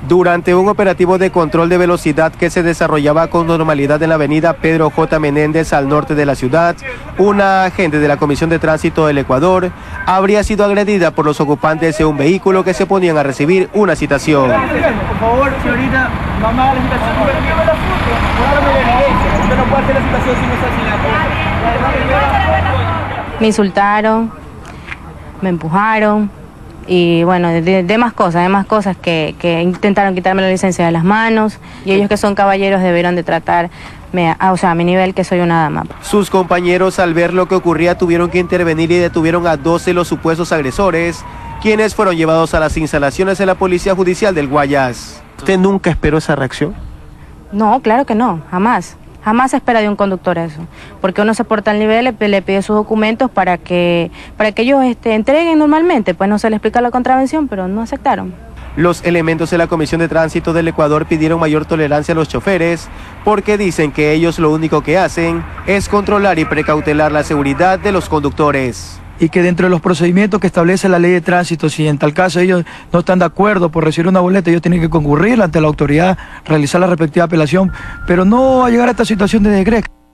Durante un operativo de control de velocidad que se desarrollaba con normalidad en la avenida Pedro J. Menéndez al norte de la ciudad, una agente de la Comisión de Tránsito del Ecuador habría sido agredida por los ocupantes de un vehículo que se ponían a recibir una citación. Por favor, señorita, mamá, la citación, dígame la foto, guárdame la evidencia, usted no puede hacer la citación sin esa citación. Me insultaron, me empujaron. Y bueno, de más cosas que intentaron quitarme la licencia de las manos, y ellos que son caballeros debieron de tratarme, a mi nivel, que soy una dama. Sus compañeros, al ver lo que ocurría, tuvieron que intervenir y detuvieron a 12 los supuestos agresores, quienes fueron llevados a las instalaciones de la Policía Judicial del Guayas. ¿Usted nunca esperó esa reacción? No, claro que no, jamás. Jamás se espera de un conductor eso, porque uno se porta al nivel, le pide sus documentos para que ellos entreguen normalmente, pues no se les explica la contravención, pero no aceptaron. Los elementos de la Comisión de Tránsito del Ecuador pidieron mayor tolerancia a los choferes porque dicen que ellos lo único que hacen es controlar y precautelar la seguridad de los conductores. Y que dentro de los procedimientos que establece la ley de tránsito, si en tal caso ellos no están de acuerdo por recibir una boleta, ellos tienen que concurrir ante la autoridad, realizar la respectiva apelación, pero no a llegar a esta situación de desgregue.